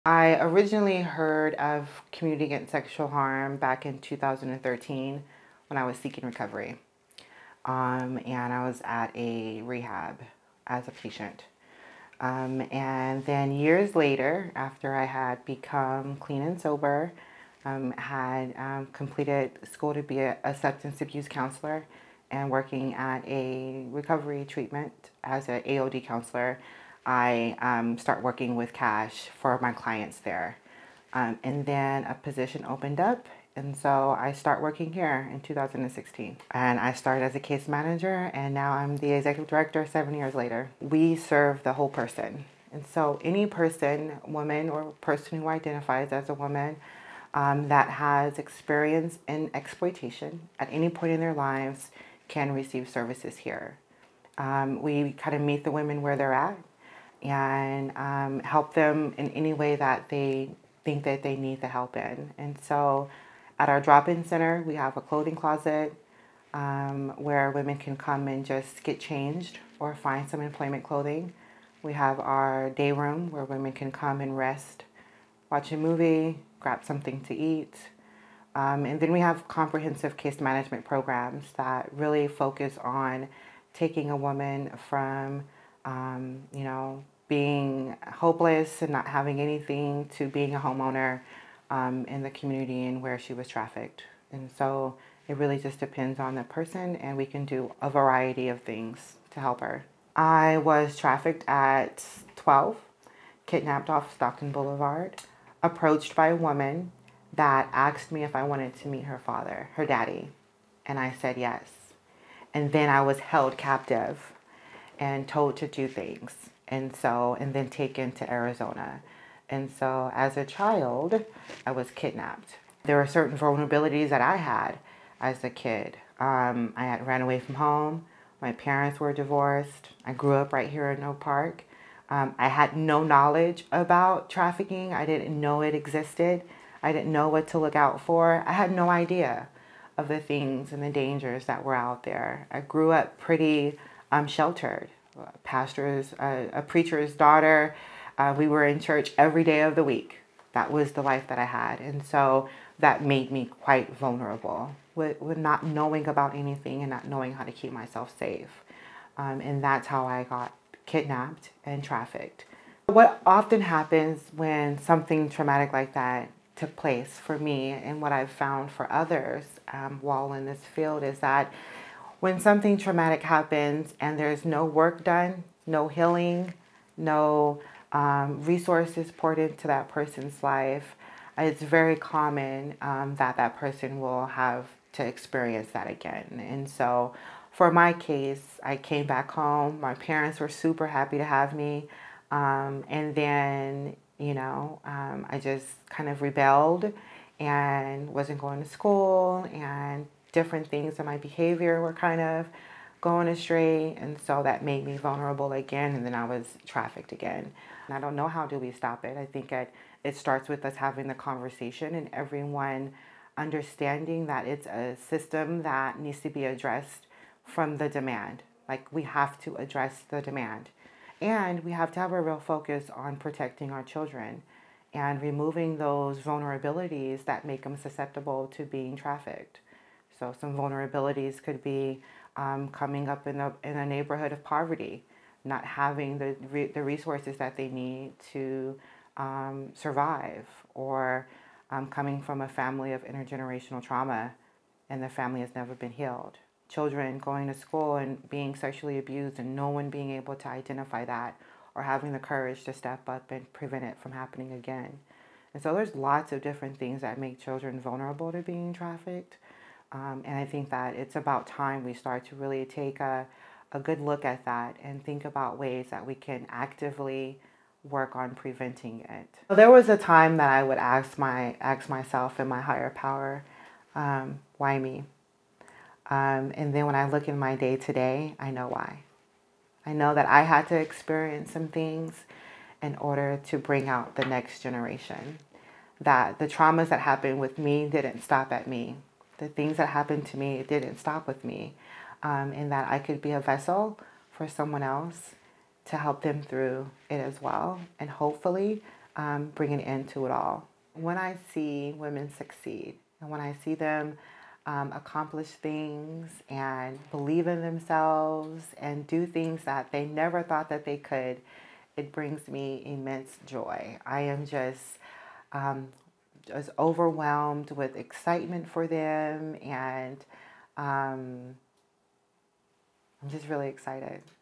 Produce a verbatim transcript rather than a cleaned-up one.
I originally heard of community against sexual harm back in two thousand thirteen when I was seeking recovery. Um, and I was at a rehab as a patient. Um, and then years later, after I had become clean and sober, um, had um, completed school to be a, a substance abuse counselor and working at a recovery treatment as an A O D counselor, I um, start working with cash for my clients there. Um, and then a position opened up, and so I start working here in two thousand sixteen. And I started as a case manager, and now I'm the executive director seven years later. We serve the whole person. And so any person, woman or person who identifies as a woman um, that has experience in exploitation at any point in their lives can receive services here. Um, we kind of meet the women where they're at and um, help them in any way that they think that they need the help in. And so at our drop-in center, we have a clothing closet um, where women can come and just get changed or find some employment clothing. We have our day room where women can come and rest, watch a movie, grab something to eat. Um, and then we have comprehensive case management programs that really focus on taking a woman from, um, you know, being hopeless and not having anything to being a homeowner um, in the community and where she was trafficked. And so it really just depends on the person, and we can do a variety of things to help her. I was trafficked at twelve, kidnapped off Stockton Boulevard, approached by a woman that asked me if I wanted to meet her father, her daddy, and I said yes. And then I was held captive and told to do things, and so, and then taken to Arizona. And so as a child, I was kidnapped. There were certain vulnerabilities that I had as a kid. Um, I had ran away from home. My parents were divorced. I grew up right here in Oak Park. Um, I had no knowledge about trafficking. I didn't know it existed. I didn't know what to look out for. I had no idea of the things and the dangers that were out there. I grew up pretty um, sheltered. A pastor's, uh, a preacher's daughter. Uh, we were in church every day of the week. That was the life that I had. And so that made me quite vulnerable with, with not knowing about anything and not knowing how to keep myself safe. Um, and that's how I got kidnapped and trafficked. What often happens when something traumatic like that took place for me, and what I've found for others um, while in this field, is that when something traumatic happens and there's no work done, no healing, no um, resources poured into that person's life, it's very common um, that that person will have to experience that again. And so for my case, I came back home. My parents were super happy to have me. Um, and then, you know, um, I just kind of rebelled and wasn't going to school, and different things in my behavior were kind of going astray. And so that made me vulnerable again. And then I was trafficked again. And I don't know, how do we stop it? I think it, it starts with us having the conversation and everyone understanding that it's a system that needs to be addressed from the demand. Like, we have to address the demand. And we have to have a real focus on protecting our children and removing those vulnerabilities that make them susceptible to being trafficked. So some vulnerabilities could be um, coming up in a, in a neighborhood of poverty, not having the, re the resources that they need to um, survive, or um, coming from a family of intergenerational trauma and the family has never been healed. Children going to school and being sexually abused and no one being able to identify that or having the courage to step up and prevent it from happening again. And so there's lots of different things that make children vulnerable to being trafficked. Um, and I think that it's about time we start to really take a, a good look at that and think about ways that we can actively work on preventing it. So there was a time that I would ask, my, ask myself and my higher power, um, why me? Um, and then when I look in my day to day, I know why. I know that I had to experience some things in order to bring out the next generation. That the traumas that happened with me didn't stop at me. The things that happened to me, it didn't stop with me. Um, and that I could be a vessel for someone else to help them through it as well. And hopefully um, bring an end to it all. When I see women succeed and when I see them um, accomplish things and believe in themselves and do things that they never thought that they could, it brings me immense joy. I am just um, just overwhelmed with excitement for them, and um, I'm just really excited.